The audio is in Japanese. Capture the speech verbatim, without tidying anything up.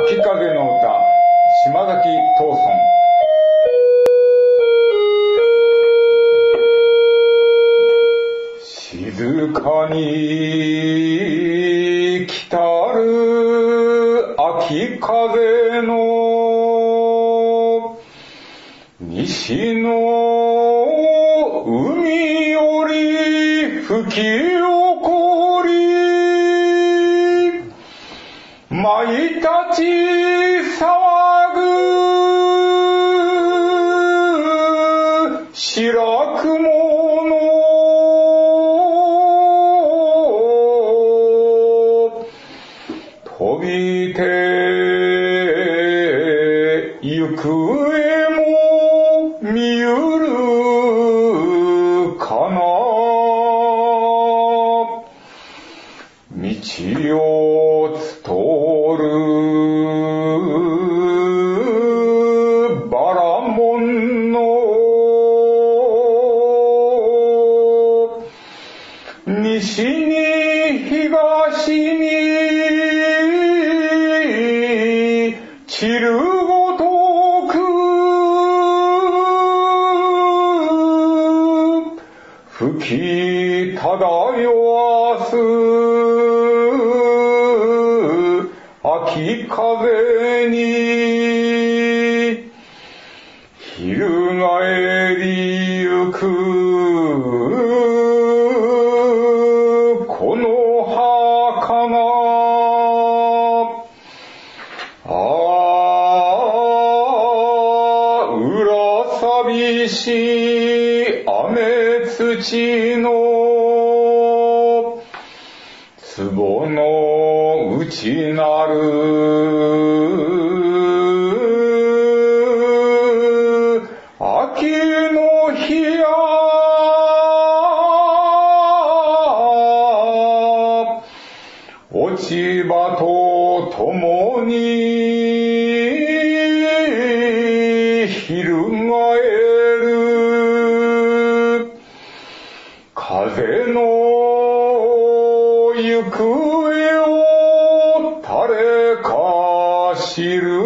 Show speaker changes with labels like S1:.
S1: 秋風の歌、島崎藤村。静かに来たる秋風の西の海より吹き起こり、舞たち騒ぐ白雲の飛びて行方も見ゆるかな。道を伝るバラモンの西に東に散るごとく吹き漂わす秋風に翻りゆくこの儚ああ裏寂しい雨土の壺の内なる秋の日や落ち葉と共に翻る風の行方を誰か知る